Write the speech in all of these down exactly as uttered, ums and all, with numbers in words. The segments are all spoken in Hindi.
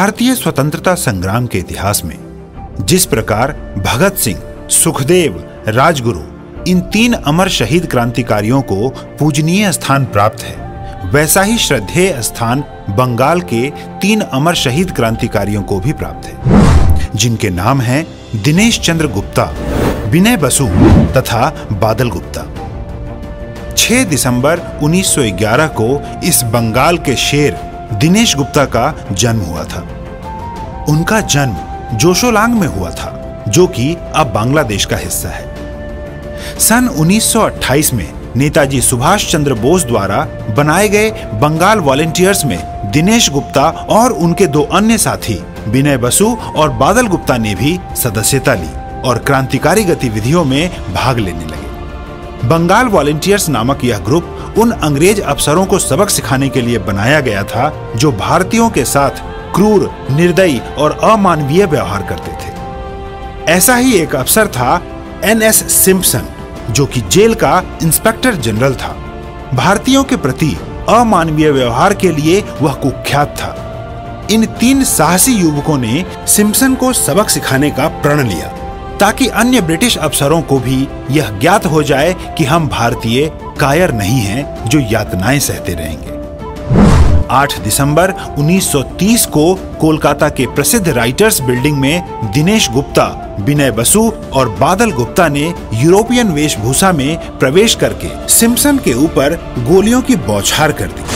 भारतीय स्वतंत्रता संग्राम के इतिहास में जिस प्रकार भगत सिंह, सुखदेव, राजगुरु इन तीन अमर शहीद क्रांतिकारियों को पूजनीय स्थान प्राप्त है, वैसा ही श्रद्धेय स्थान बंगाल के तीन अमर शहीद क्रांतिकारियों को भी प्राप्त है, जिनके नाम हैं दिनेश चंद्र गुप्ता, विनय बसु तथा बादल गुप्ता। छह दिसंबर उन्नीस सौ ग्यारह को इस बंगाल के शेर दिनेश गुप्ता का जन्म हुआ था। उनका जन्म जोशोलांग में हुआ था, जो कि अब बांग्लादेश का हिस्सा है। सन उन्नीस सौ अट्ठाईस में नेताजी सुभाष चंद्र बोस द्वारा बनाए गए बंगाल वॉलेंटियर्स में दिनेश गुप्ता और उनके दो अन्य साथी विनय बसु और बादल गुप्ता ने भी सदस्यता ली और क्रांतिकारी गतिविधियों में भाग लेने लगे। बंगाल वॉलेंटियर्स नामक यह ग्रुप उन अंग्रेज अफसरों को सबक सिखाने के लिए बनाया गया था जो भारतीयों के साथ क्रूर, निर्दयी और अमानवीय व्यवहार करते थे। ऐसा ही एक अफसर था एन एस सिम्पसन, जो कि जेल का इंस्पेक्टर जनरल था। भारतीयों के प्रति अमानवीय व्यवहार के लिए वह कुख्यात था। इन तीन साहसी युवकों ने सिम्पसन को सबक सिखाने का प्रण लिया ताकि अन्य ब्रिटिश अफसरों को भी यह ज्ञात हो जाए कि हम भारतीय कायर नहीं हैं जो यातनाएं सहते रहेंगे। आठ दिसंबर उन्नीस सौ तीस को कोलकाता के प्रसिद्ध राइटर्स बिल्डिंग में दिनेश गुप्ता, विनय बसु और बादल गुप्ता ने यूरोपियन वेशभूषा में प्रवेश करके सिम्पसन के ऊपर गोलियों की बौछार कर दी।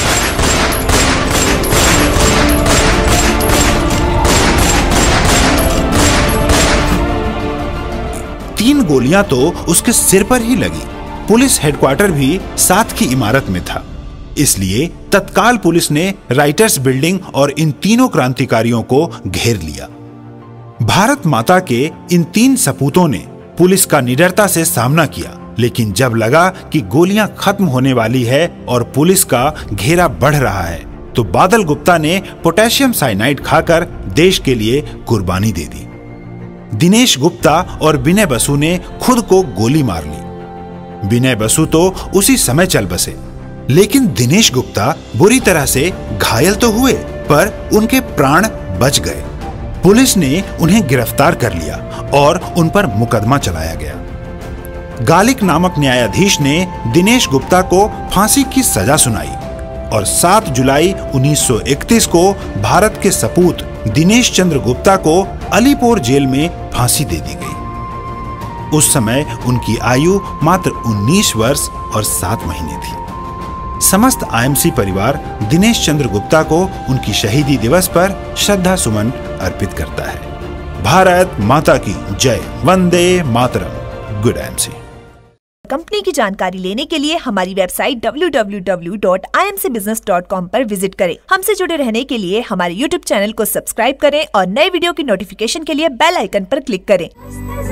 तीन गोलियां तो उसके सिर पर ही लगी। पुलिस हेडक्वार्टर भी साथ की इमारत में था, इसलिए तत्काल पुलिस ने राइटर्स बिल्डिंग और इन तीनों क्रांतिकारियों को घेर लिया। भारत माता के इन तीन सपूतों ने पुलिस का निडरता से सामना किया, लेकिन जब लगा कि गोलियां खत्म होने वाली है और पुलिस का घेरा बढ़ रहा है, तो बादल गुप्ता ने पोटेशियम साइनाइड खाकर देश के लिए कुर्बानी दे दी। दिनेश गुप्ता और विनय बसु ने खुद को गोली मार ली। विनय बसु तो उसी समय चल बसे, लेकिन दिनेश गुप्ता बुरी तरह से घायल तो हुए, पर उनके प्राण बच गए। पुलिस ने उन्हें गिरफ्तार कर लिया और उन पर मुकदमा चलाया गया। गालिक नामक न्यायाधीश ने दिनेश गुप्ता को फांसी की सजा सुनाई और सात जुलाई उन्नीस सौ इकतीस को भारत के सपूत दिनेश चंद्र गुप्ता को अलीपुर जेल में फांसी दे दी गई। उस समय उनकी आयु मात्र उन्नीस वर्ष और सात महीने थी। समस्त आई एम सी परिवार दिनेश चंद्र गुप्ता को उनकी शहीदी दिवस पर श्रद्धा सुमन अर्पित करता है। भारत माता की जय। वंदे मातरम। Good I M C. Company की जानकारी लेने के लिए हमारी website W W W dot I M C business dot com पर विजिट करें। हमसे जुड़े रहने के लिए हमारे यूट्यूब चैनल को सब्सक्राइब करें और नए वीडियो की नोटिफिकेशन के लिए बेल आइकन पर क्लिक करें।